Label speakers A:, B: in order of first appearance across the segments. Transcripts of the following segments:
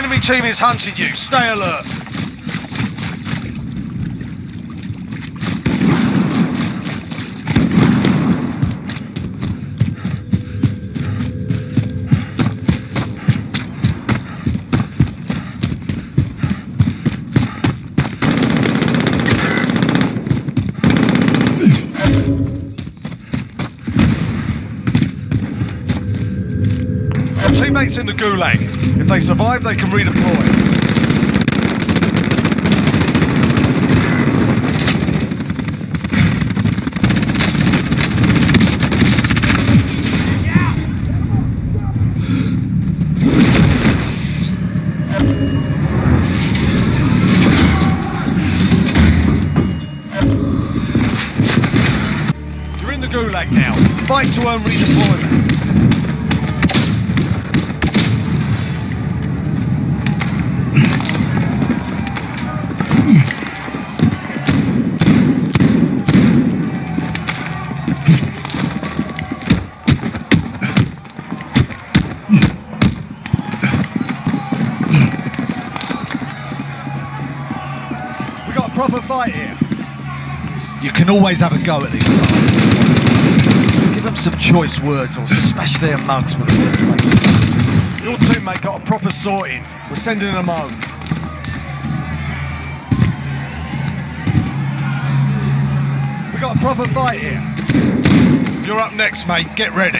A: enemy team is hunting you. Stay alert. Teammates in the gulag. If they survive, they can redeploy. You're in the gulag now. Fight to earn redeployment. Proper fight here. You can always have a go at these guys. Give them some choice words or smash their mugs with a workplace. Your teammate got a proper sorting. We're sending them home. We got a proper fight here. You're up next, mate. Get ready.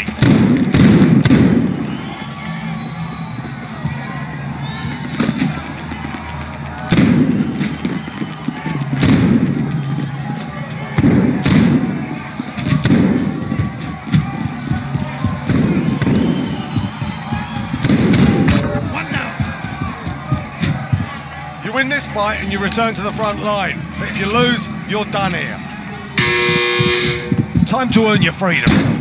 A: You win this fight and you return to the front line. But if you lose, you're done here. Time to earn your freedom.